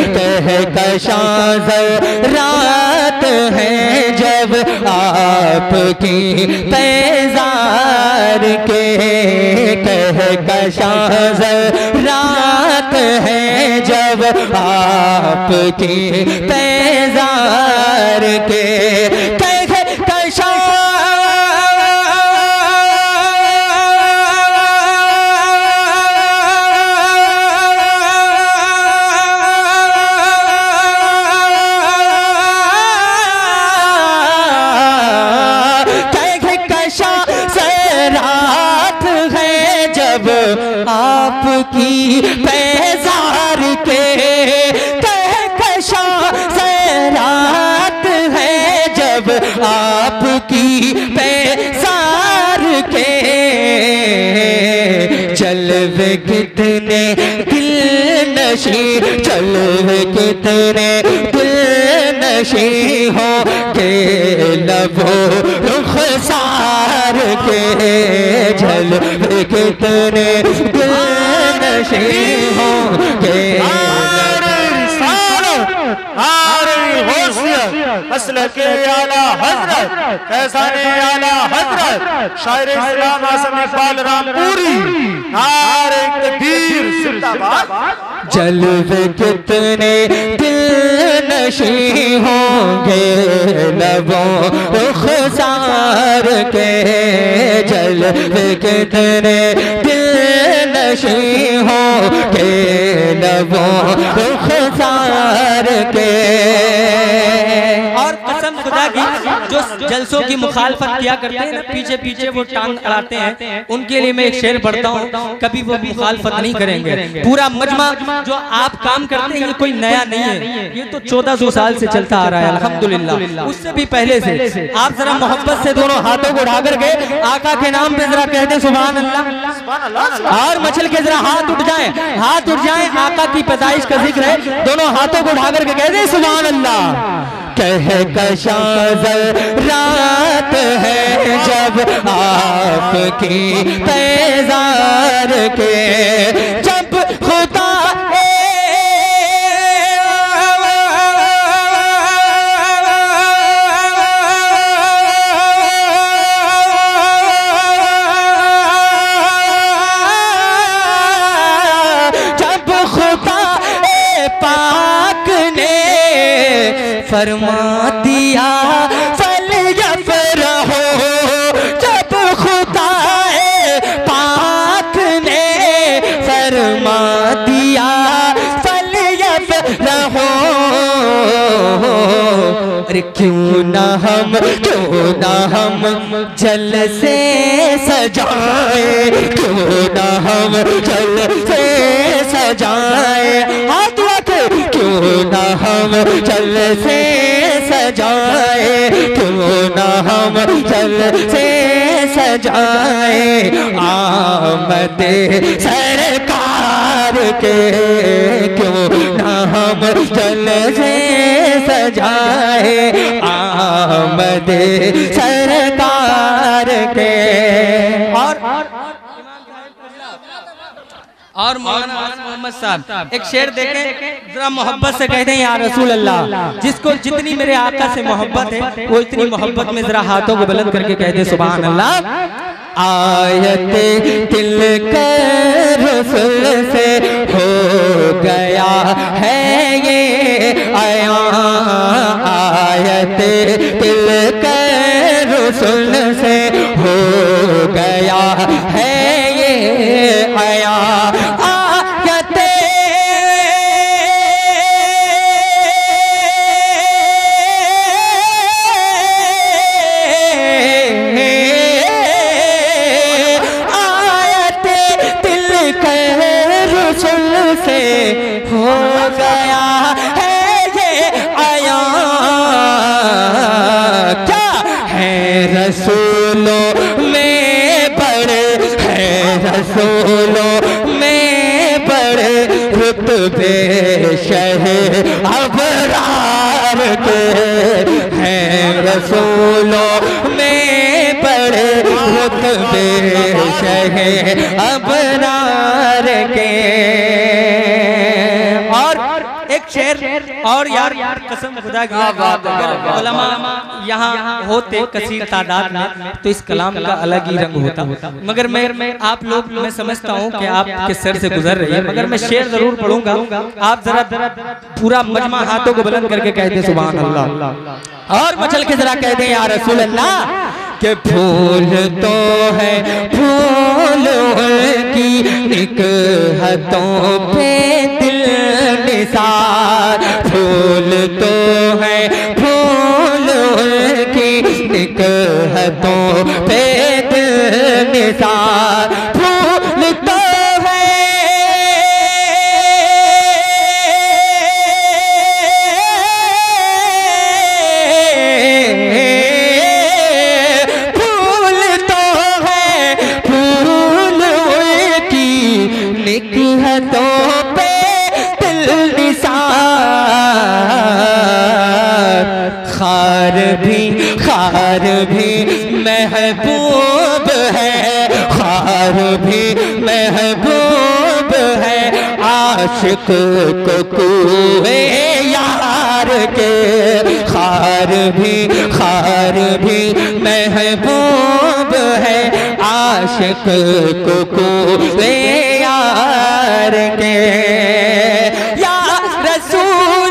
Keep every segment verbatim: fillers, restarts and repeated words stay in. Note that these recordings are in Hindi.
कह कशां रात है जब आपकी पैजार के, कह कशां रात है जब आपकी पैजार के, कह कशां आपकी पैजार के, कहकशां से रात है जब आपकी पैजार के, जलवे कितने दिल नशी, जलवे कितने दिल नशी हो के लबो रुखसार के, जलवे कितने दिल नशी हो के मसलके आला हजरत फैज़ाने आला हजरत शायर इस्लाम आज़म इक़बाल रामपुरी नारे तकबीर जिंदाबाद। जलवे कितने दिल नशी होंगे लबों रुखसार के, जलवे कितने दिल नशी होंगे लबों रुखसार के। और कसम खुदा की जो जलसों की मुखालफत किया करते हैं ना, पीछे पीछे वो टांग अड़ाते हैं, उनके लिए मैं एक शेर पढ़ता हूँ, कभी वो मुखालफत नहीं करेंगे। पूरा मजमा जो आप काम करते हैं ये कोई नया नहीं है, ये तो चौदह सौ साल से चलता आ रहा है अल्हम्दुलिल्लाह, उससे भी पहले से। आप जरा मोहब्बत से दोनों हाथों को उठा करके आका के नाम पे जरा कहते हैं सुभान अल्लाह, और मचल के जरा हाथ उठ जाए, हाथ उठ जाए, आका की पैदाइश का जिक्र है, दोनों हाथों को उठा करके कहते हैं सुभान अल्लाह। कह कशां रात है जब आपकी पैजार के, जब खुदा फरमा दिया फल यफरहो, जब खुदाए पाक ने फरमा दिया फल यफरहो। अरे क्यों ना हम क्यों ना हम जल से सजाए, क्यों ना हम जल से सजाए, हाथ रखे, क्यों ना हम जल से सजाए, क्यों ना हम जल से सजाए, आमदे सरकार के, क्यों ना हम जल से सजाए, आमदे सरकार के। और और मौलाना मोहम्मद साहब एक शेर देखें, जरा मोहब्बत से कहते हैं या रसूल अल्लाह, जिसको जितनी मेरे आका से मोहब्बत है वो इतनी मोहब्बत में जरा हाथों को बुलंद करके कहते हैं सुभान अल्लाह। आयते दिल के रसूल से हो गया है ये आया, आयते दिल के रसूल से हो गया है ये आया, आयते आयते दिल के रसूल से हो गया है ये आया, क्या है रसूलों में बड़े, है रसूलों में बड़े रुतबे शहे अबरार के, हैं रसूलों में बड़े रुतबे शहे अबरार के। और एक एक शेर और यार कसम खुदा की, अगर उलमा यहाँ होते कसीर तादाद में तो इस कलाम का अलग ही रंग होता, मगर मैं आप लोग मैं समझता हूँ कि आपके सर से गुजर रही है, मगर मैं शेर जरूर पढ़ूंगा। आप जरा पूरा मजमा हाथों को बुलंद करके कहते सुभान अल्लाह, और मचल के जरा कहते हैं या रसूल अल्लाह के फूल तो है फूल की निकहतों पे दिल निसार, फूल तो है फूल की निकहतों पे दिल निसार, फूल तो खार भी खार भी महबूब है, खार भी महबूब है, आशिक को कुए यार के, खार भी खार भी महबूब है, आशिक को कुए यार के। या रसूल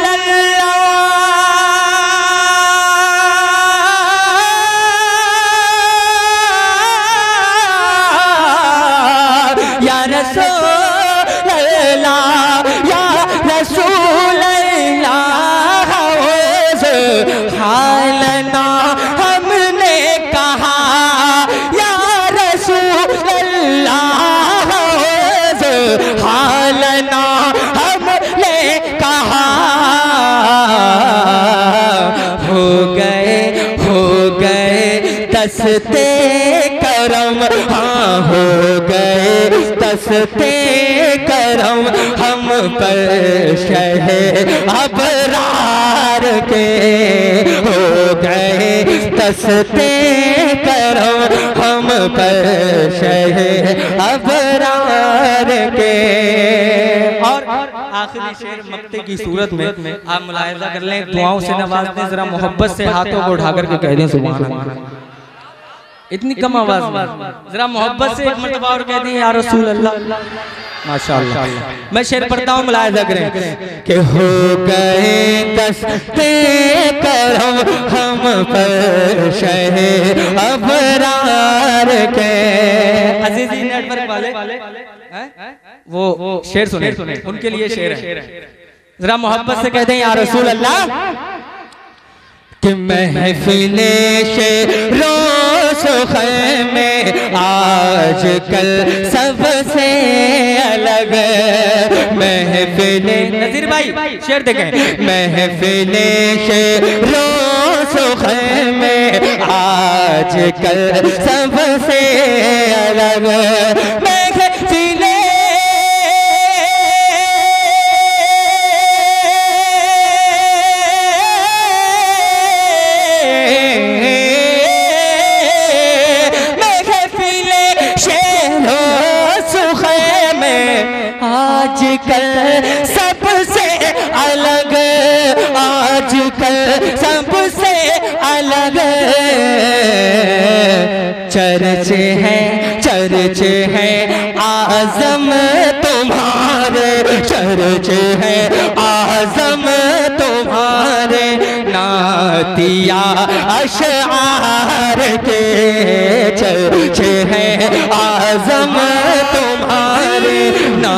दस्ते करम, हाँ हो गए दस्ते करम हम पर शहे अबरार के, हो गए दस्ते करम हम पर शहे अबरार के। और आखिरी शेर मक्ते की सूरत में आप मुलाहिजा कर लें, दुआओं से नवाज दें, जरा मोहब्बत से हाथों को उठा करके कह दें सुभान अल्लाह। इतनी कम आवाज में जरा मोहब्बत से एक मर्तबा और कह दें या रसूल अल्लाह। माशाअल्लाह, मैं शेर पढ़ता हूँ, मुलाहिजा करें कि हो गए दस्ते करम हम पर शहे अबरार के। अजीजी नेटवर्क वाले वो शेर सुने, उनके लिए शेर है, जरा मोहब्बत से कह दें या रसूल अल्लाह। कि महफिले शेरों सुखे में आज कल सबसे अलग महफिले, नजीर भाई शेर देखें, महफिले शेरों सुखे में आज कल सबसे अलग महफिले आजकल सबसे अलग, आजकल सबसे अलग चर्चे हैं, चर्चे हैं आज़म तुम्हारे, चर्चे हैं आज़म तुम्हारे, नातिया अशआर के चर्चे हैं आज़म तुम्हारे, ना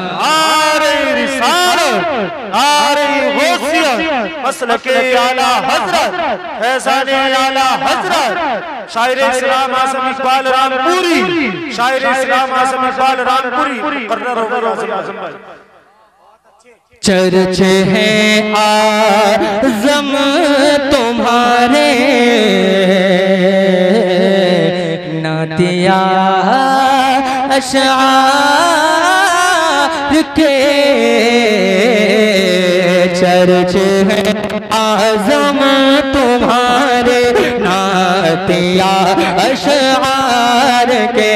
मसलके आला हजरत, फैज़ाने आला हजरत, शायर इस्लाम आज़म इकबाल रामपुरी, शायर इस्लाम आज़म इकबाल रामपुरी मुकर्रर हो गए आज़म भाई। चर्चे हैं आज़म तुम्हारे, नातिया अशआर के चर्चे हैं आज़म तुम्हारे, नातिया अशआर के।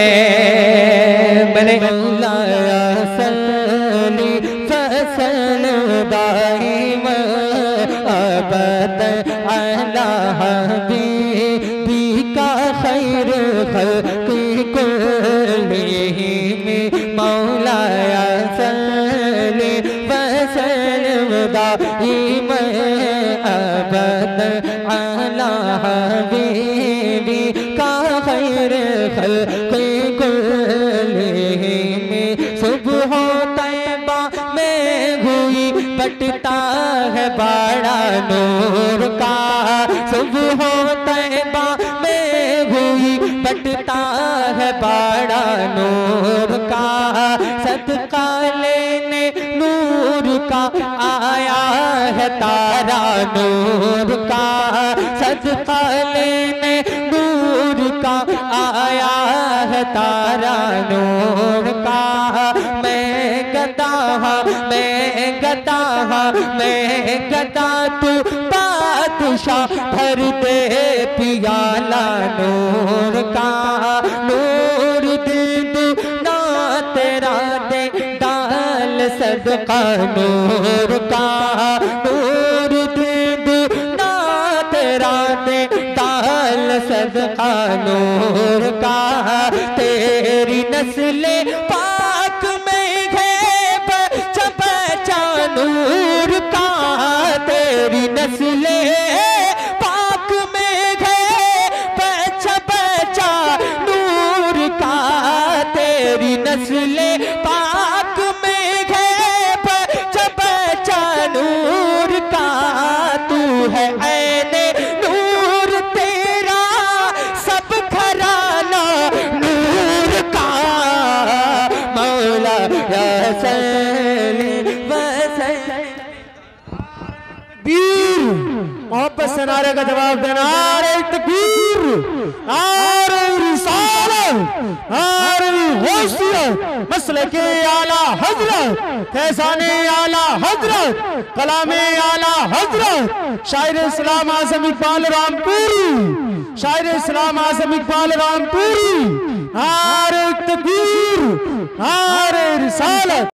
मैंने फसल दाई अबद अला हबीबी का खैर खल्क़ि कुल्लिहिम मौलाया सल्लि वसल्लिम दाइमन अबद अला हबीबी का खैर खल्क़ि कुल्लिहिम। सुबह तैबा में हुई बटता है बड़ा नूर का, सुबह तैबा में हुई बटता है बड़ा नूर का। सदका लेने नूर का आया है तारा नूर का, सदका लेने नूर का आया है तारा नूर का। मैं गदा मैं गदा मैं गदा तू बादशाह भर दे पियाला नूर का। नूर दे दू ना तेरा दे डाल सदका नूर का, नूर दे दू ना तेरा दे डाल सदका नूर का। तेरी नस्ले पाक में है बचा बचा नूर का, तेरी नस्ले पाक में है बचा बचा नूर का, तेरी नस्ले पाक में है बचा बचा नूर का। तू है ऐने नूर तेरा सब घराना नूर का, मौला या सल्ली वसल्लिम। वीर मोहब्बत से नारे का जवाब देना। नारे तकबीर, नारे रिसालत, नारे गौसियत, मसलके आला हजरत, फैज़ाने आला हजरत, कलामे आला हजरत, शायर इस्लाम आज़म इकबाल रामपुरी, शायर इस्लाम आज़म इकबाल रामपुरी। नारे तकबीर, नारे रिसालत।